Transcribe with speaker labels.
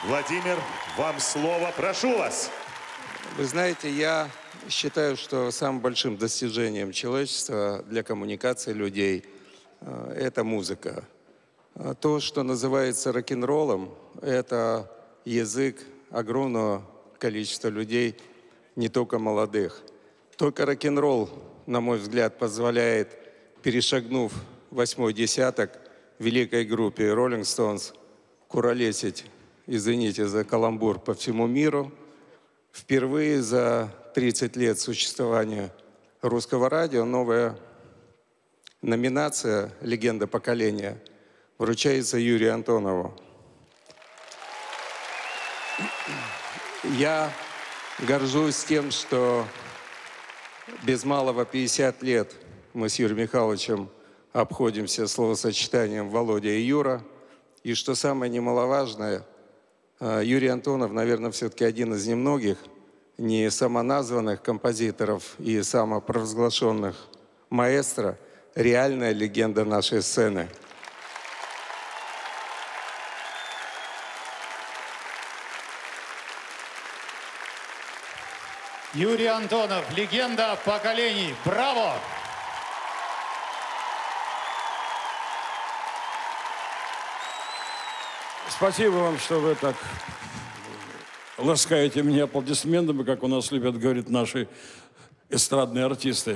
Speaker 1: Владимир, вам слово. Прошу вас.
Speaker 2: Вы знаете, я считаю, что самым большим достижением человечества для коммуникации людей это музыка. То, что называется рок-н-роллом, это язык огромного количества людей, не только молодых. Только рок-н-ролл, на мой взгляд, позволяет, перешагнув 8-й десяток, великой группе Rolling Stones куролесить, извините за каламбур, по всему миру. Впервые за 30 лет существования русского радио новая номинация «Легенда поколения» вручается Юрию Антонову. Я горжусь тем, что без малого 50 лет мы с Юрием Михайловичем обходимся словосочетанием «Володя» и «Юра». И что самое немаловажное, Юрий Антонов, наверное, все-таки один из немногих не самоназванных композиторов и самопровозглашенных маэстро, реальная легенда нашей сцены.
Speaker 3: Юрий Антонов, легенда поколений. Браво!
Speaker 4: Спасибо вам, что вы так ласкаете меня аплодисментами, как у нас любят говорить наши эстрадные артисты.